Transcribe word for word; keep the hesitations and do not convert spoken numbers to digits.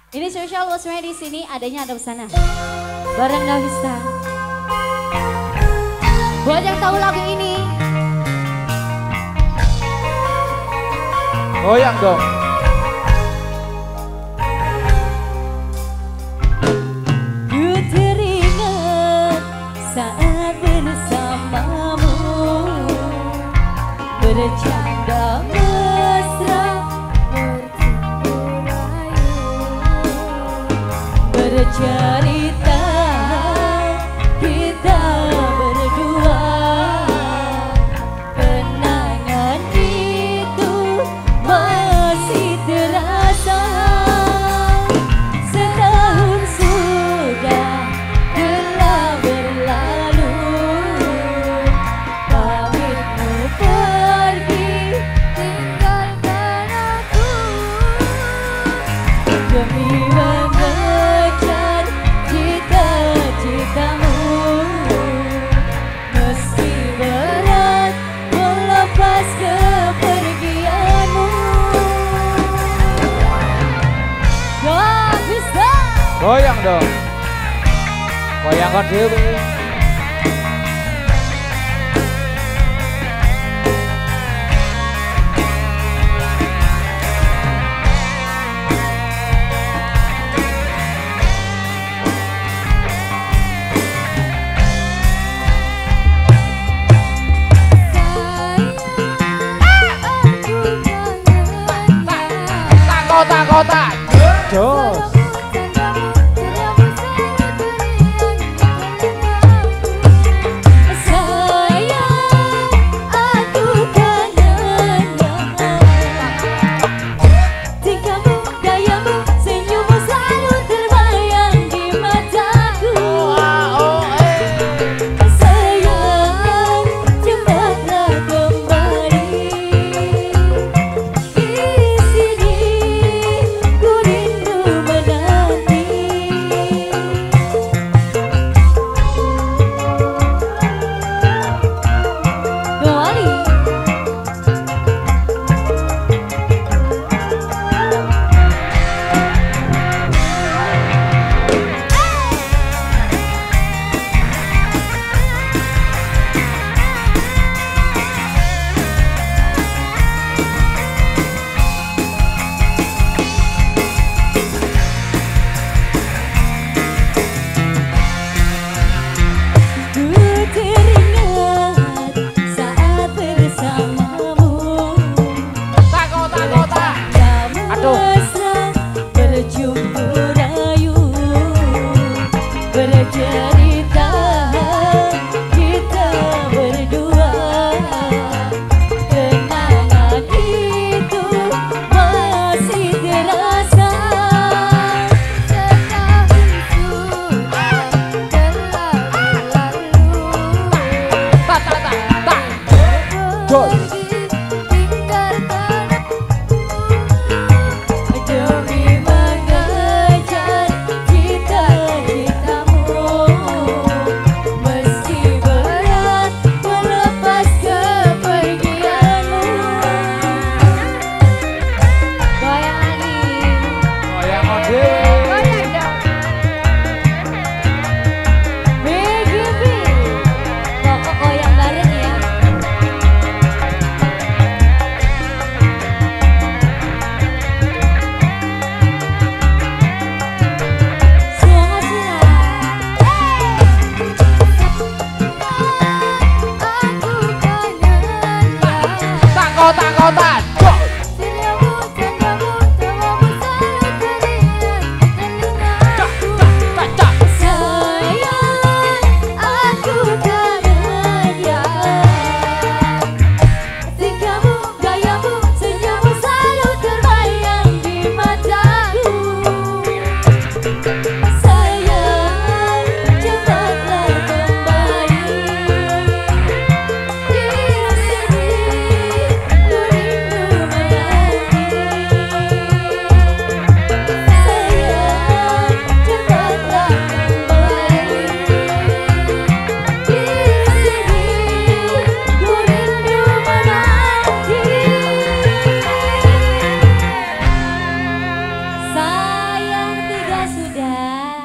Ini spesial buat semuanya di sini, adanya ada sana. Bareng Navista. Buat yang tahu lagu ini. Goyang dong. Ku teringat saat bersamamu, bercanda mesra, bertemu rayu, bercerita kita berdua. Kenangan itu masih terasa. Setahun sudah telah berlalu, pamitmu pergi tinggalkan aku. Demi mengejar cita-citamu, meski berat melepas kepergianmu. Gak bisa. Goyang dong. Goyang kan dewe. Kota kota. Jos. Bercerita kita berdua, kenangan itu masih terasa. Setahun sudah telah berlalu, Tak tak tak tak. Jos. demi mengejar cita-citamu, meski berat melepas kepergianmu. Goyang lagi. Goyang kan dewe. Goyang dong. B G B. Pokok goyang bareng ya. Semangat Sila. Aku kangen Tak kota kota. Jos. Setiamu, tanpamu, tawamu selalu teringat di telingaku. Tak tak. Sayang, aku kangen ya. Tingkahmu, gayamu, senyummu selalu terbayang di mataku. Sayang, cepatlah kembali. Di sini ku rindu Mas.